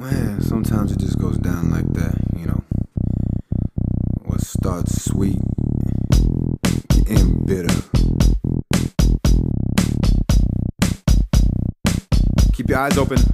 Man, sometimes it just goes down like that, you know. What starts sweet, end bitter. Keep your eyes open.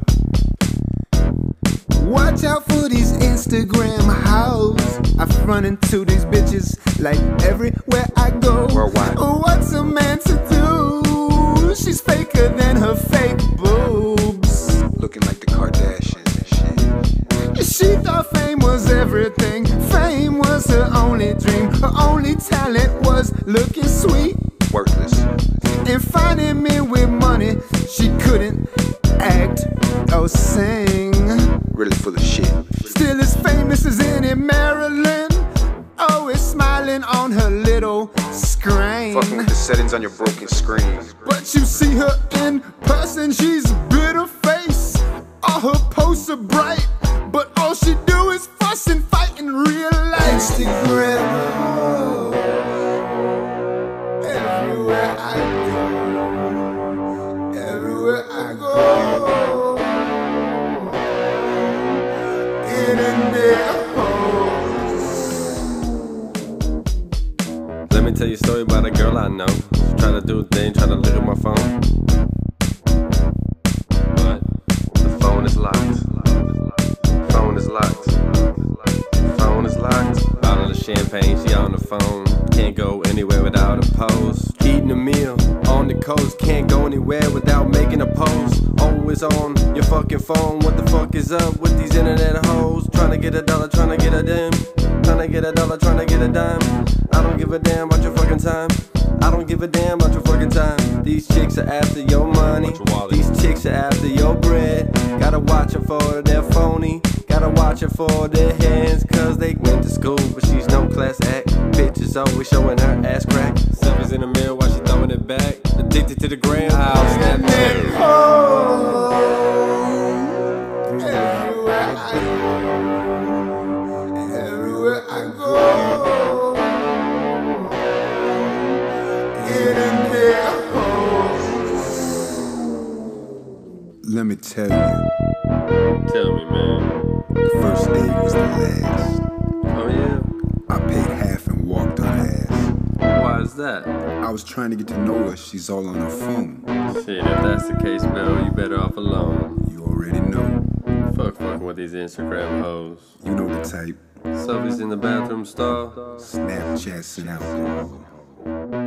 Watch out for these Instagram hoes. I run into these bitches like everywhere I go. Worldwide. What's a man to do? She's faker than her fake boobs. Looking like the Kardashians and shit. She thought fame was everything. Fame was her only dream. Her only talent was looking sweet. Worthless. And finding me with money, she couldn't act or sing. Really full of shit. Still as famous as any Marilyn, always smiling on her little screen. Fucking with the settings on your broken screen. But you see her in person, she's bitter face. All her posts are bright, but all she do is fuss and fight in real life. Instagram, oh, everywhere I go, everywhere I go, internet hoes. Let me tell you a story about a girl I know. She tried to do a thing, tried to look at my phone, but the phone is locked. Phone is locked. Phone is locked. Bottle of champagne, she on the phone. Can't go anywhere without a pose. Eating a meal on the coast. Can't go anywhere without making a post. Always on your fucking phone. What the fuck is up with these internet hoes? Trying to get a dollar, trying to get a dime. Trying to get a dollar, trying to get a dime. I don't give a damn about your fucking time. I don't give a damn about your fucking time. These chicks are after your money. These chicks are after your bread. Gotta watch her for their phony. Gotta watch her for their hands. Cause they went to school, but she's no class act. Bitches always showing her ass crack. Selfies in the mirror while she throwing it back. Addicted to the gram. Internet hoes. Everywhere I go, everywhere I go, internet hoes. Let me tell you, Tell me, man. the first date was the last. Oh yeah? I paid half and walked on ass. Why is that? I was trying to get to know her, she's all on her phone. Shit, if that's the case, Bill, you better off alone. You already know, Fucking with these Instagram hoes. you know the type. Selfies in the bathroom stall. Snapchats and alcohol.